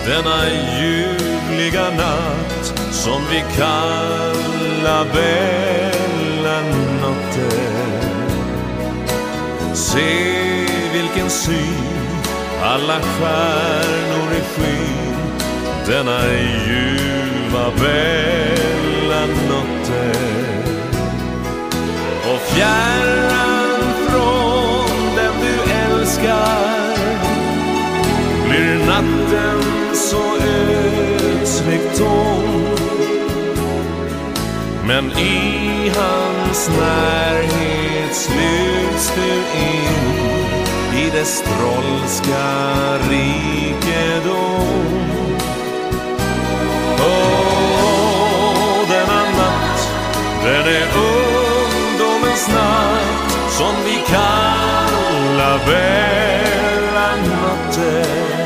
denna ljuvliga natt som vi kallar Bella Notte. Se vilken syn, alla stjärnor i skyn, denna ljuva Bella Notte. Och fjärran från den du älskar blir natten så ödsligt tom, men i hans närhet sluts du in i dess trollska rikedom. Denna natt, den är ungdomens natt som vi kallar Bella Notte.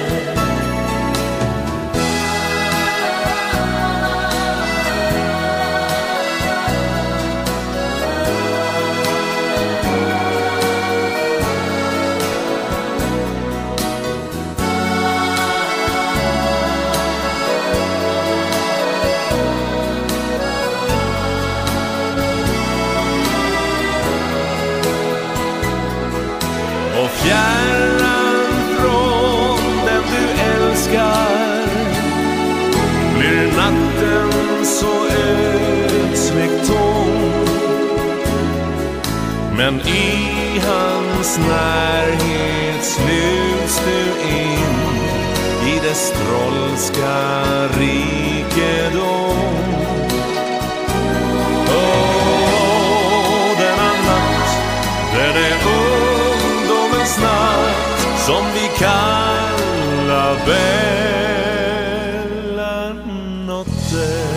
Och fjärran från den du älskar blir natten så ödsligt tom, men i hans närhet sluts du in i dess trollska rikedom. Denna natt, den är natt som vi kallar Bella Notte.